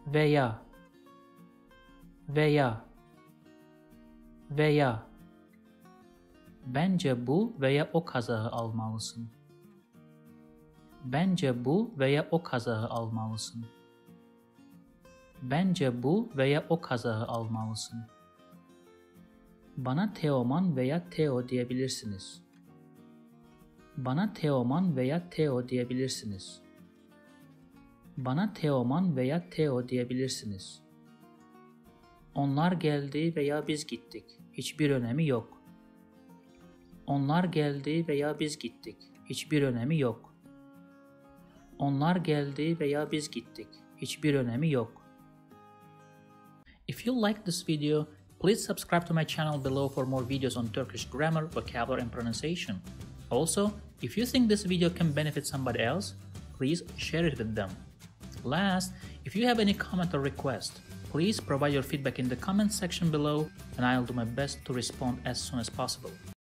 veya veya veya bence bu veya o kazağı almalısın. Bence bu veya o kazağı almalısın. Bence bu veya o kazağı almalısın. Bana Teoman veya Teo diyebilirsiniz. Bana Teoman veya Teo diyebilirsiniz. Bana Teoman veya Teo diyebilirsiniz. Onlar geldi veya biz gittik. Hiçbir önemi yok. Onlar geldi veya biz gittik. Hiçbir önemi yok. Onlar geldi veya biz gittik. Hiçbir önemi yok. If you like this video, please subscribe to my channel below for more videos on Turkish grammar, vocabulary and pronunciation. Also, if you think this video can benefit somebody else, please share it with them. Last, if you have any comment or request, please provide your feedback in the comment section below and I'll do my best to respond as soon as possible.